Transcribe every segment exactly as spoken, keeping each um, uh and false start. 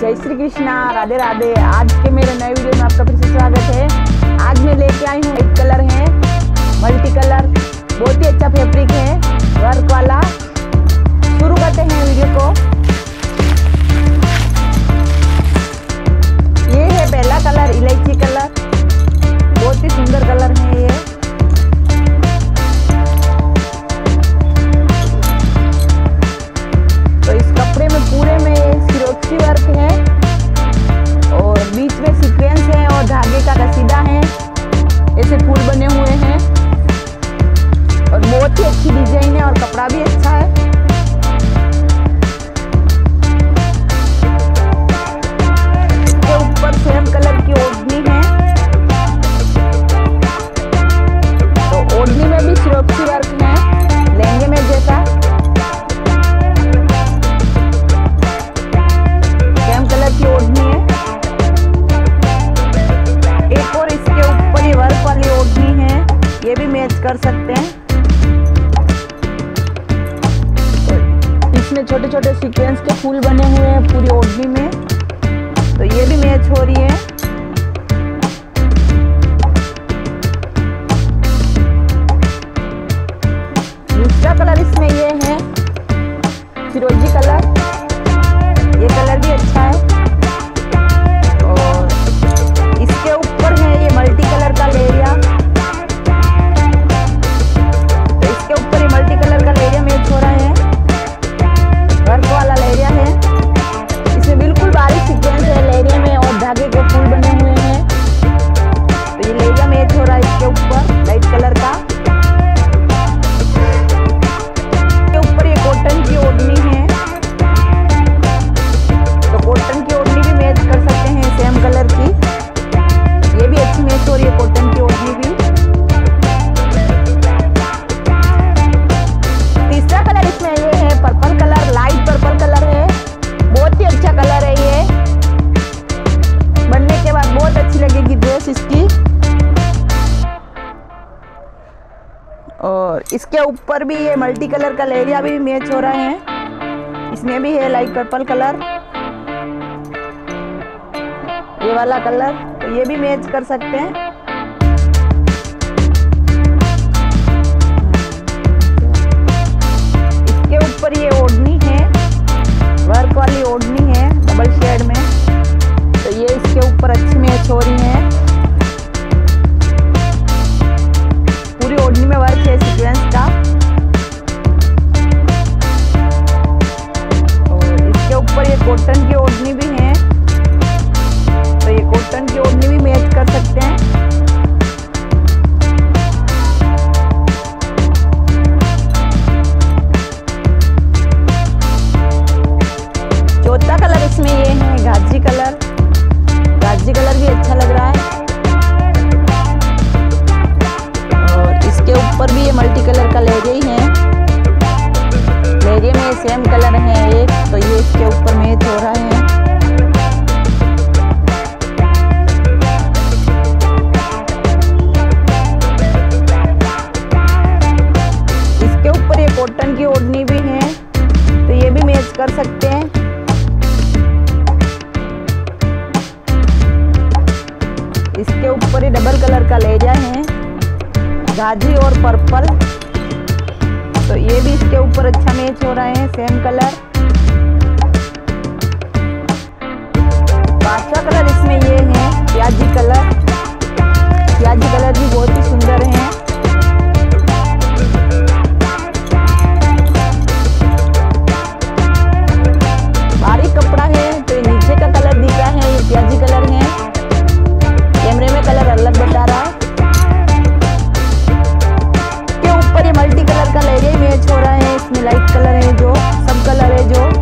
जय श्री कृष्णा, राधे राधे। आज के मेरे नए वीडियो में आपका फिर से स्वागत है। आज मैं लेके आई हूँ एक कलर है मल्टी कलर, बहुत ही अच्छा फैब्रिक है वर्क वाला। शुरू करते हैं वीडियो को। ये है पहला कलर इलायची कलर, बहुत ही सुंदर कलर है ये। तो इस कपड़े में पूरे में सिरोक्सी वर्क है और बीच में सीक्वेंस है और धागे का कसीदा है, ऐसे फूल बने हुए हैं और बहुत ही अच्छी डिजाइन है और कपड़ा भी अच्छा है। इसके ऊपर सेम कलर की ओढ़नी है, तो ओढ़नी में भी सिरोक्सी वर्क है लहंगे में जैसा। की ओढ़नी है एक और इसके ऊपर ये वर्क वाली ओढ़नी है, ये भी मैच कर सकते हैं। तो इसमें छोटे छोटे सीक्वेंस के फूल बने हुए हैं पूरी ओढ़नी में, तो ये भी मैच हो रही है। दूसरा कलर इसमें ये है फिरोजी कलर, ये कलर भी अच्छा है। इसके ऊपर है ये मल्टी कलर का लेरिया, तो इसके ऊपर ये मल्टी कलर का लेरिया मैच हो रहा है, वर्क वाला लेरिया है। इसमें बिल्कुल बारीक सीक्वेंस है लेरिया में और धागे के फूल बने हुए हैं, तो ये लेरिया मैच हो रहा है इसके ऊपर लाइट कलर का। इसके ऊपर ये कॉटन की ओढ़नी है, तो कॉटन की ओढ़नी भी मैच कर सकते हैं सेम कलर की, ये भी अच्छी मैच हो रही है कॉटन की ओढ़नी भी। तीसरा कलर इसमें ये है purple colour, light purple colour है, बहुत ही अच्छा कलर है ये। बनने के बाद बहुत अच्छी लगेगी ड्रेस इसकी। और इसके ऊपर भी ये मल्टी कलर का लेरिया भी मैच हो रहा है, इसमें भी है लाइट पर्पल कलर, ये वाला कलर, तो ये भी मैच कर सकते हैं। इसके ऊपर ये ओढ़नी है, वर्क वाली ओढ़नी है डबल शेड में, तो ये इसके ऊपर अच्छी मैच हो रही है। पूरी ओढ़नी में वर्क है सीक्वेंस का। और इसके ऊपर ये कॉटन की ओढ़नी भी है, तो ये कॉटन की ओढ़नी भी मैच कर सकते हैं। चौथा कलर इसमें ये है गाजी कलर, गाजी कलर भी अच्छा लग रहा है। और इसके ऊपर भी ये मल्टी कलर का लेरिया ही है, लेरिया में सेम कलर है एक, तो ये इसके ऊपर मैच हो रहा है। कॉटन की ओढ़नी भी है, तो ये भी मैच कर सकते हैं। इसके ऊपर ही डबल कलर का लेरिया है, गाजी और पर्पल, तो ये भी इसके ऊपर अच्छा मैच हो रहा है सेम कलर। पांचवा कलर इसमें ये है प्याजी कलर, प्याजी कलर भी बहुत ही सुंदर है। कपड़ा है, तो नीचे का कलर दिख रहा है ये प्याजी कलर है, कैमरे में कलर अलग बता रहा है। के ऊपर ये मल्टी कलर का लेरिया मैच हो रहा है, इसमें लाइट कलर है जो, सब कलर है जो।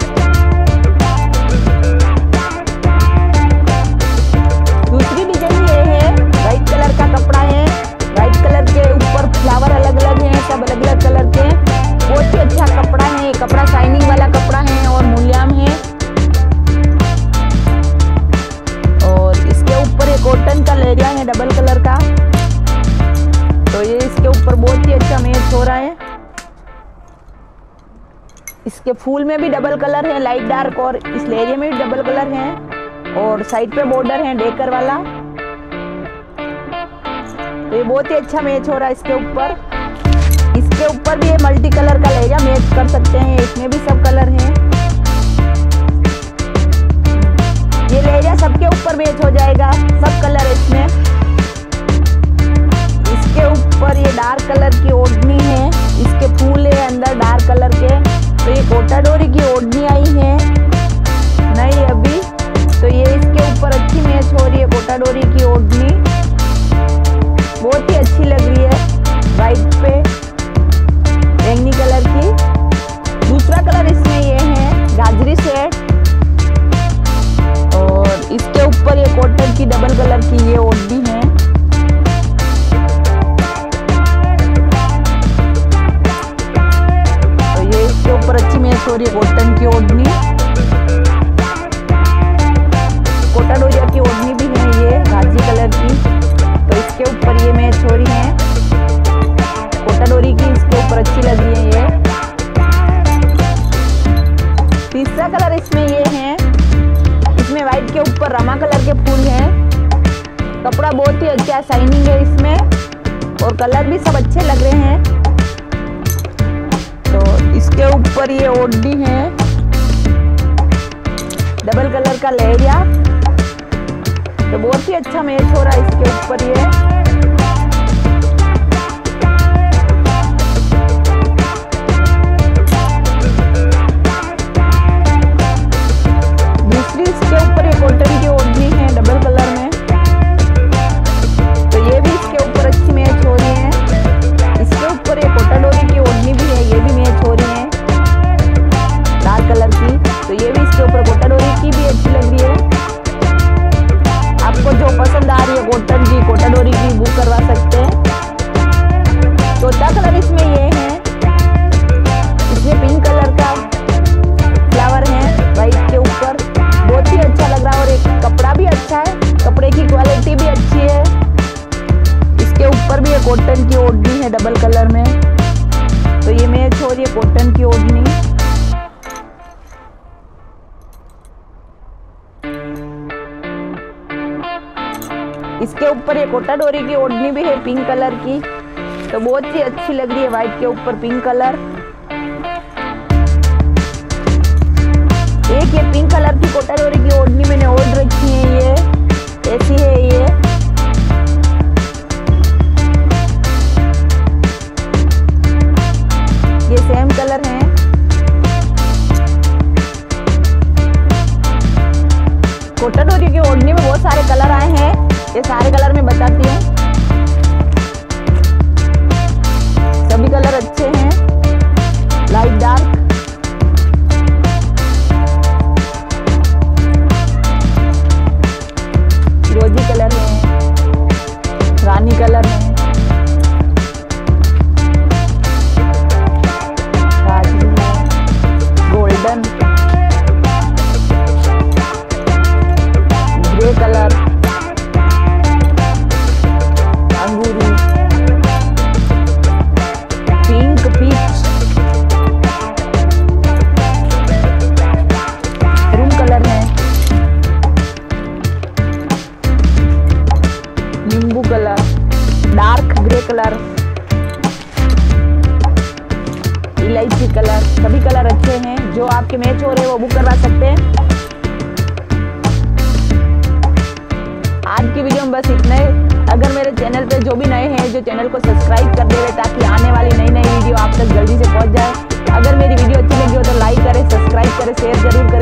दूसरी डिजाइन ये है वाइट कलर का कपड़ा है, वाइट कलर के ऊपर फ्लावर अलग अलग है, सब अलग अलग कलर के, बहुत ही अच्छा कपड़ा है। कपड़ा शाइनिंग वाला कपड़ा है और मुलायम है। और इसके ऊपर ये कॉटन का लेरिया है डबल कलर का, तो ये इसके ऊपर बहुत ही अच्छा मैच हो रहा है। इसके फूल में भी डबल कलर है, लाइट डार्क, और इस लेरिया में भी डबल कलर है और साइड पे बॉर्डर है डेकर वाला। तो ये बहुत ही अच्छा मैच हो रहा है इसके ऊपर। इसके ऊपर भी ये मल्टी कलर का लेरिया मैच कर सकते हैं, इसमें भी सब कलर हैं। ये लेरिया सबके ऊपर मैच हो जाएगा, सब कलर है इसमें। इसके ऊपर ये डार्क कलर की ओढ़नी है, इसके फूल है अंदर डार्क कलर के। तो ये कोटा डोरी की ओढ़नी आई है नहीं अभी, तो ये इसके ऊपर अच्छी मैच हो रही है कोटा डोरी की ओढ़नी, बहुत ही अच्छी लग रही है वाइट पे बैंगनी कलर की। दूसरा कलर इसमें ये है गाजरी शेड, और इसके ऊपर ये कॉटन की डबल कलर की ये ओढ़नी है। तो ये इसके ऊपर अच्छी मैच हो रही है कॉटन की ओढ़नी। कोटा डोरिया की ओढ़नी भी है ये गाजरी कलर की, तो इसके ऊपर ये मैच हो रही है कोटा डोरी की, इसके ऊपर अच्छी लग रही है ये। तीसरा कलर इसमें ये है, इसमें व्हाइट के ऊपर रमा कलर के फूल हैं। कपड़ा बहुत ही अच्छा शाइनिंग है इसमें, और कलर भी सब अच्छे लग रहे हैं। तो इसके ऊपर ये ओढ़नी है डबल कलर का लेरिया, तो बहुत ही अच्छा मैच हो रहा है इसके ऊपर ये। दूसरी इसके ऊपर ये कॉटन की ओढ़नी है डबल कलर में, तो ये भी इसके ऊपर अच्छी मैच हो रही है। इसके ऊपर ये कोटा डोरी की ओढ़नी भी है, ये भी मैच हो रही है लाल कलर की, तो ये भी इसके ऊपर कोटा डोरी की भी अच्छी लग रही है। आपको जो पसंद आ रही है कॉटन की कोटा डोरी की बुक करवा सकते हैं। चौथा कलर इसमें ये है, इसमें पिंक कलर का फ्लावर है वाइट के ऊपर, बहुत ही अच्छा लग रहा है, और एक कपड़ा भी अच्छा है, कपड़े की क्वालिटी भी अच्छी है। इसके ऊपर भी एक कॉटन की ओढ़नी है डबल कलर में, तो ये मैच हो रही है कॉटन की ओढ़नी। इसके ऊपर ये कोटा डोरी की ओढ़नी भी है पिंक कलर की, तो बहुत ही अच्छी लग रही है व्हाइट के ऊपर पिंक कलर। एक ये पिंक कलर की कोटा डोरी की ओढ़नी मैंने ओढ़ रखी है, ये ऐसी है ये। ये सेम कलर है। कोटा डोरी की ओढ़नी में बहुत सारे कलर आए हैं, ये सारे कलर मैं बताती हूँ। सभी कलर अच्छे हैं, लाइट डार्क, फिरोजी कलर है, रानी कलर है, गाजरी है, गोल्डन, ग्रे कलर, अंगूरी, पिंक, पीच, रूम कलर है, नींबू कलर, डार्क ग्रे कलर, इलायची कलर, सभी कलर अच्छे हैं। जो आपके मैच हो रहे हैं वो बुक करवा सकते हैं। आज की वीडियो में बस इतना ही। अगर मेरे चैनल पे जो भी नए हैं, जो चैनल को सब्सक्राइब कर दे ताकि आने वाली नई नई वीडियो आप तक जल्दी से पहुंच जाए। अगर मेरी वीडियो अच्छी लगी हो तो लाइक करें, सब्सक्राइब करें, शेयर जरूर करें।